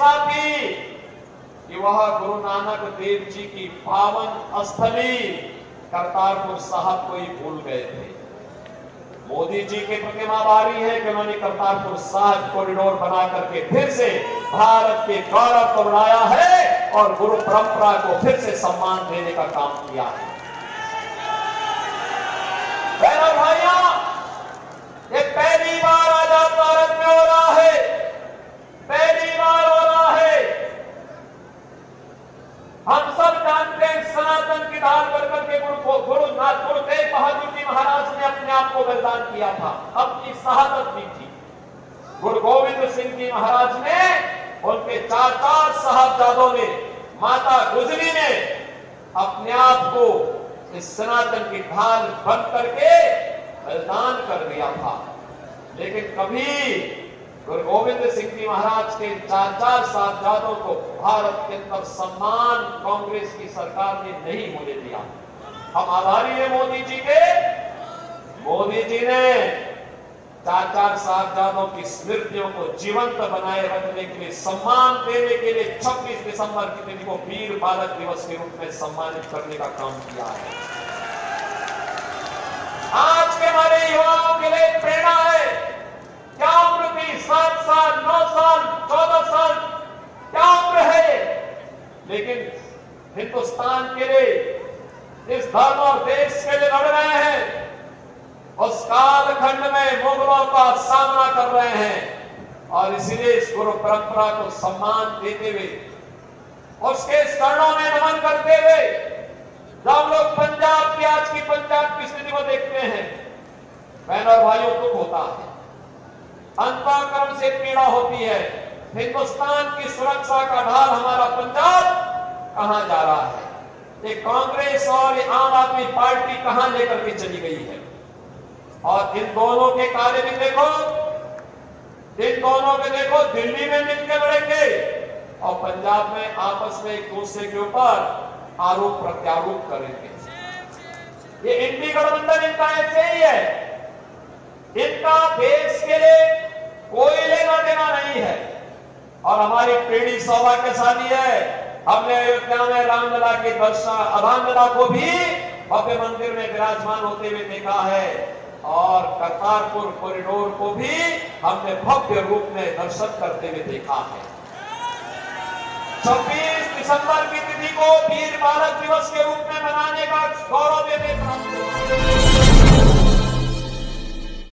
घोषणा की कि वह गुरु नानक देव जी की पावन स्थली करतारपुर साहब को ही भूल गए थे। मोदी जी की प्रतिमा बारी है कि उन्होंने करतारपुर साहब कॉरिडोर बना करके फिर से भारत के गौरव को बढ़ाया है और गुरु परंपरा को फिर से सम्मान देने का काम किया है। बहनों भाइयों, ये पहली बार आजाद भारत में हो रहा है, पहली बार हो रहा है। हम सब जानते हैं सनातन की ढाल बढ़कर के गुरु तेग बहादुर जी महाराज ने अपने आप को बलिदान किया था, अपनी शहादत दी थी। गुरु गोविंद सिंह जी महाराज ने, उनके चार साहबजादों ने, माता गुजरी ने अपने आप को इस सनातन की ढाल बन करके बलिदान कर दिया था। लेकिन कभी गुरु गोविंद सिंह जी महाराज के चार साहबजादों को भारत के अंदर सम्मान कांग्रेस की सरकार ने नहीं होने दिया। हम आभारी हैं मोदी जी के। मोदी जी ने चार साहबजादों की स्मृतियों को जीवंत बनाए रखने के लिए, सम्मान देने के लिए 26 दिसंबर की तिथि को वीर बालक दिवस के रूप में सम्मानित करने का काम किया है। आज के हमारे युवाओं के लिए प्रेरणा है। क्या उम्र थी? 7 साल, 9 साल, 14 साल, क्या उम्र है? लेकिन हिंदुस्तान के लिए, इस धर्म और देश के लिए लड़ रहे हैं। उस कालखंड में मुगलों का सामना कर रहे हैं और इसलिए इस गुरु परंपरा को सम्मान देते हुए, उसके चरणों में नमन करते हुए, जब लोग पंजाब की, आज की पंजाब की स्थिति को देखते हैं, बहनों और भाइयों, दुख होता है, अंतःकरण से पीड़ा होती है। हिंदुस्तान की सुरक्षा का ढाल हमारा पंजाब कहां जा रहा है? ये कांग्रेस और आम आदमी पार्टी कहां लेकर के चली गई है? और इन दोनों के कार्य भी देखो, इन दोनों के देखो, दिल्ली में मिलकर लड़ेंगे और पंजाब में आपस में एक दूसरे के ऊपर आरोप प्रत्यारोप करेंगे। ये इंडी गठबंधन इनका ऐसे ही है। इनका देश के लिए कोई लेना देना नहीं है। और हमारी पीढ़ी सौभाग्यशाली है, हमने अयोध्या में रामलला के दर्शन, रामलला को भी भव्य मंदिर में विराजमान होते हुए देखा है और करतारपुर कॉरिडोर को भी हमने भव्य रूप में दर्शन करते हुए देखा है। 26 दिसंबर की तिथि को वीर बालक दिवस के रूप में मनाने का गौरव देते हैं।